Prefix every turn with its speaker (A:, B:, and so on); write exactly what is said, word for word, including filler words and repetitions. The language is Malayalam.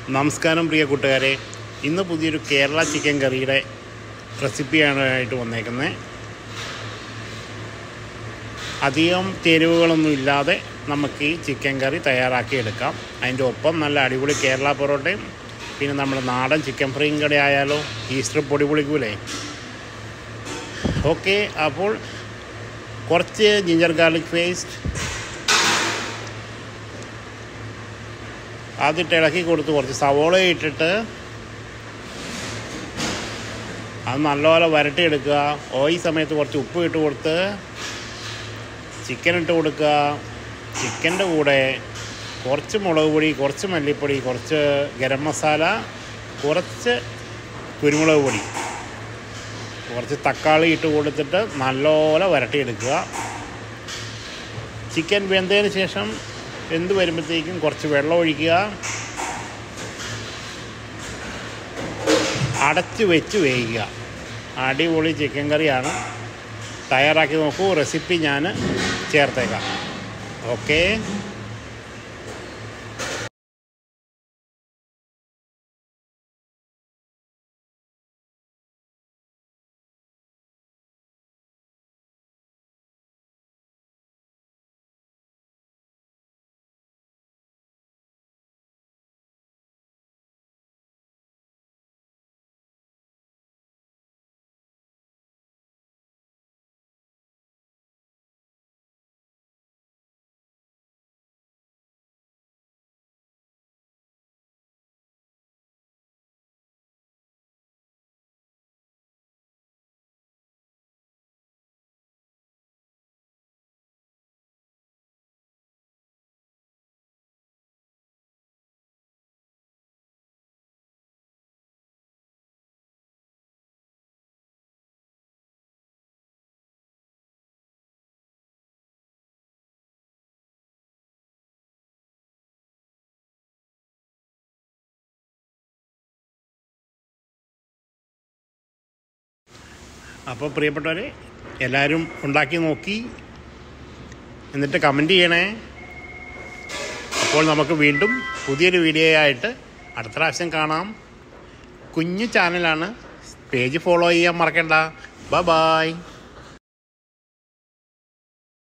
A: നമസ്കാരം പ്രിയ കൂട്ടുകാരെ, ഇന്ന് പുതിയൊരു കേരള ചിക്കൻ കറിയുടെ റെസിപ്പിയായിട്ട് വന്നേക്കുന്നത്. അധികം ചേരുവകളൊന്നും ഇല്ലാതെ നമുക്ക് ഈ ചിക്കൻ കറി തയ്യാറാക്കിയെടുക്കാം. അതിൻ്റെ ഒപ്പം നല്ല അടിപൊളി കേരള പൊറോട്ടയും പിന്നെ നമ്മുടെ നാടൻ ചിക്കൻ ഫ്രൈയും കൂടെ ആയാലോ. ഈസ്റ്റർ പൊടി പൊളിക്കൂലേ. ഓക്കെ, അപ്പോൾ കുറച്ച് ജിഞ്ചർ ഗാർലിക് പേസ്റ്റ് അതിട്ട് ഇളക്കി കൊടുത്ത് കുറച്ച് സവോള ഇട്ടിട്ട് അത് നല്ലപോലെ വരട്ടിയെടുക്കുക. ഈ സമയത്ത് കുറച്ച് ഉപ്പ് ഇട്ട് കൊടുത്ത് ചിക്കൻ ഇട്ട് കൊടുക്കുക. ചിക്കൻ്റെ കൂടെ കുറച്ച് മുളക് പൊടി, കുറച്ച് മല്ലിപ്പൊടി, കുറച്ച് ഗരം മസാല, കുറച്ച് കുരുമുളക് പൊടി, കുറച്ച് തക്കാളി ഇട്ട് കൊടുത്തിട്ട് നല്ലപോലെ വരട്ടിയെടുക്കുക. ചിക്കൻ വെന്തതിന് ശേഷം വെന്ത് വരുമ്പോഴത്തേക്കും കുറച്ച് വെള്ളം ഒഴിക്കുക. അടച്ച് വെച്ച് വേവിക്കുക. അടിപൊളി ചിക്കൻ കറിയാണ്. തയ്യാറാക്കി നോക്കൂ. റെസിപ്പി ഞാൻ ചേർത്തേക്കാം. ഓക്കെ, അപ്പോൾ പ്രിയപ്പെട്ടവരെ, എല്ലാവരും ഉണ്ടാക്കി നോക്കി എന്നിട്ട് കമൻറ്റ് ചെയ്യണേ. അപ്പോൾ നമുക്ക് വീണ്ടും പുതിയൊരു വീഡിയോ ആയിട്ട് അടുത്ത പ്രാവശ്യം കാണാം. കുഞ്ഞു ചാനലാണ്, പേജ് ഫോളോ ചെയ്യാൻ മറക്കണ്ട. Bye by.